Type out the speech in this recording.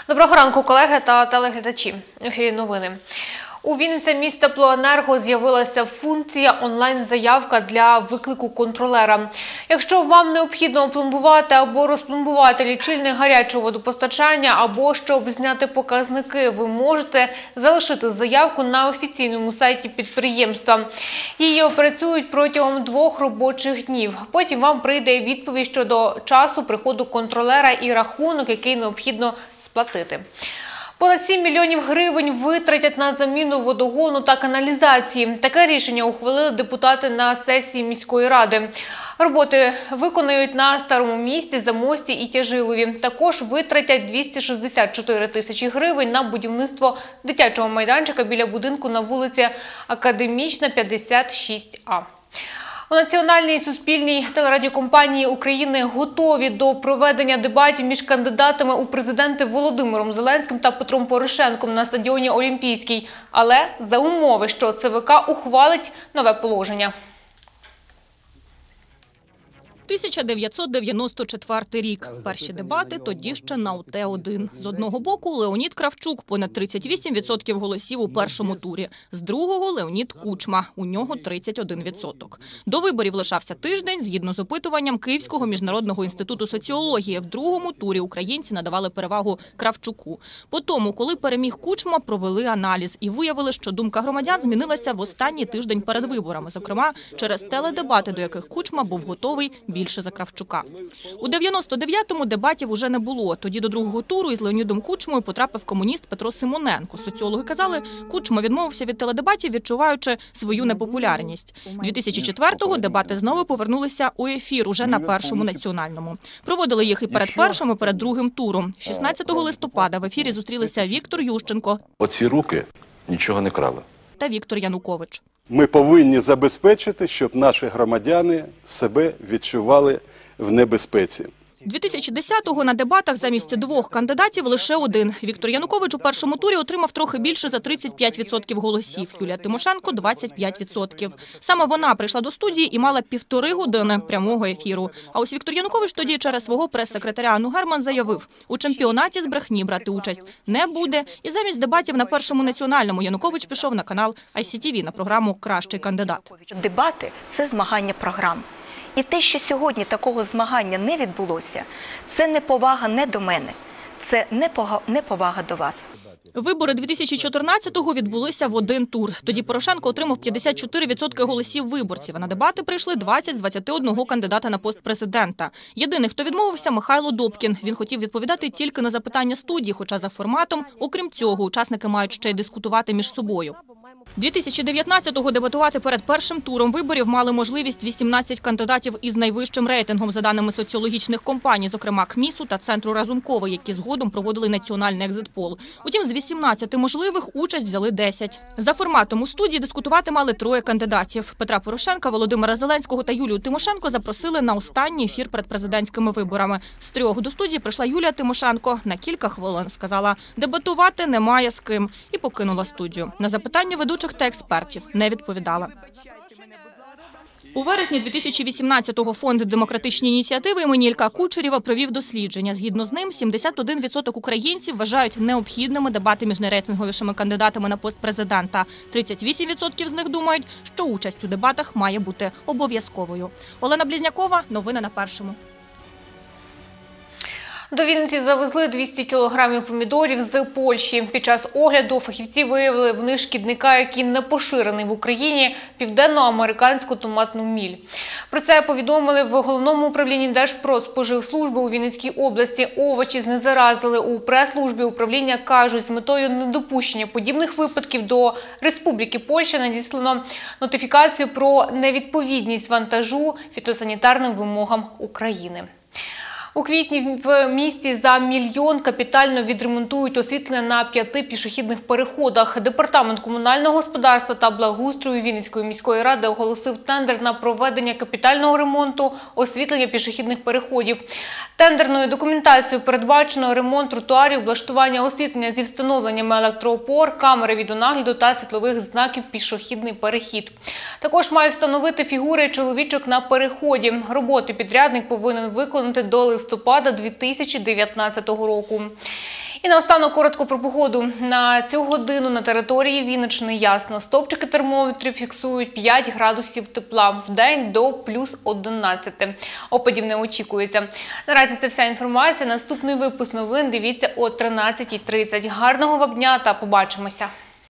Доброго ранку, колеги та телеглядачі. В ефірі новини. У Вінниці Міськтеплоенерго з'явилася функція онлайн-заявка для виклику контролера. Якщо вам необхідно опломбувати або розпломбувати лічильник гарячого водопостачання, або щоб зняти показники, ви можете залишити заявку на офіційному сайті підприємства. Її опрацюють протягом 2 робочих днів. Потім вам прийде відповідь щодо часу приходу контролера і рахунок, який необхідно сплатити. Понад 7 мільйонів гривень витратять на заміну водогону та каналізації. Таке рішення ухвалили депутати на сесії міської ради. Роботи виконують на Старому Місті, Замості і Тяжилові. Також витратять 264 тисячі гривень на будівництво дитячого майданчика біля будинку на вулиці Академічна, 56А. У Національній і Суспільній телерадіокомпанії України готові до проведення дебатів між кандидатами у президенти Володимиром Зеленським та Петром Порошенком на стадіоні Олімпійський. Але за умови, що ЦВК ухвалить нове положення. 1994 рік. Перші дебати тоді ще на ОТ-1. З одного боку Леонід Кравчук, понад 38% голосів у першому турі. З другого Леонід Кучма, у нього 31%. До виборів лишався тиждень, згідно з опитуванням Київського міжнародного інституту соціології. В другому турі українці надавали перевагу Кравчуку. Потім, коли переміг Кучма, провели аналіз і виявили, що думка громадян змінилася в останній тиждень перед виборами. Зокрема, через теледебати, до яких Кучма був готовий більше за Кравчука. У 99-му дебатів уже не було. Тоді до другого туру із Леонідом Кучмою потрапив комуніст Петро Симоненко. Соціологи казали, Кучма відмовився від теледебатів, відчуваючи свою непопулярність. 2004-го дебати знову повернулися у ефір уже на Першому національному. Проводили їх і перед першим, і перед другим туром. 16 листопада в ефірі зустрілися Віктор Ющенко. Оці руки нічого не крали. Та Віктор Янукович. Ми повинні забезпечити, щоб наші громадяни себе відчували в небезпеці. 2010-го на дебатах замість 2 кандидатів лише один. Віктор Янукович у першому турі отримав трохи більше за 35% голосів. Юлія Тимошенко – 25%. Саме вона прийшла до студії і мала 1,5 години прямого ефіру. А ось Віктор Янукович тоді через свого прес-секретаря Анну Герман заявив, у чемпіонаті з брехні брати участь не буде. І замість дебатів на Першому національному Янукович пішов на канал ICTV на програму «Кращий кандидат». Дебати – це змагання програм. І те, що сьогодні такого змагання не відбулося, це неповага не до мене, це неповага до вас. Вибори 2014-го відбулися в один тур. Тоді Порошенко отримав 54% голосів виборців, а на дебати прийшли 20 з 21 кандидата на пост президента. Єдиний, хто відмовився – Михайло Добкін. Він хотів відповідати тільки на запитання студії, хоча за форматом, окрім цього, учасники мають ще й дискутувати між собою. 2019-го дебатувати перед першим туром виборів мали можливість 18 кандидатів із найвищим рейтингом, за даними соціологічних компаній, зокрема КМІСу та Центру Разумкова, які згодом проводили національний екзит-пол. Утім, з 18 можливих участь взяли 10. За форматом у студії дискутувати мали 3 кандидатів. Петра Порошенка, Володимира Зеленського та Юлію Тимошенко запросили на останній ефір перед президентськими виборами. З 3 до студії прийшла Юлія Тимошенко. На кілька хвилин сказала, дебатувати немає з ким, і покинула студію. На запитання ведучих та експертів не відповідала. У вересні 2018-го фонд «Демократичні ініціативи» імені Ілька Кучерєва провів дослідження. Згідно з ним, 71% українців вважають необхідними дебати між найрейтинговішими кандидатами на пост президента. 38% з них думають, що участь у дебатах має бути обов'язковою. Олена Близнякова, новини на Першому. До Вінниці завезли 200 кілограмів помідорів з Польщі. Під час огляду фахівці виявили в них шкідника, який не поширений в Україні – південноамериканську томатну міль. Про це повідомили в Головному управлінні Держпродспоживслужби у Вінницькій області. Овочі знезаразили. У прес-службі управління кажуть, з метою недопущення подібних випадків до Республіки Польща надіслано нотифікацію про невідповідність вантажу фітосанітарним вимогам України. У квітні в місті за 1 мільйон капітально відремонтують освітлення на 5 пішохідних переходах. Департамент комунального господарства та благоустрою Вінницької міської ради оголосив тендер на проведення капітального ремонту освітлення пішохідних переходів. Тендерною документацією передбачено ремонт тротуарів, облаштування освітлення зі встановленнями електроопор, камери відеонагляду та світлових знаків «Пішохідний перехід». Також мають встановити фігури чоловічок на переході. Роботи підрядник повинен виконати до листопада 2019 року. І наостанок коротко про погоду. На цю годину на території Вінниччини ясно. Стовпчики термометрів фіксують 5 градусів тепла. Вдень до плюс 11. Опадів не очікується. Наразі це вся інформація. Наступний випуск новин дивіться о 13:30. Гарного вам дня та побачимося.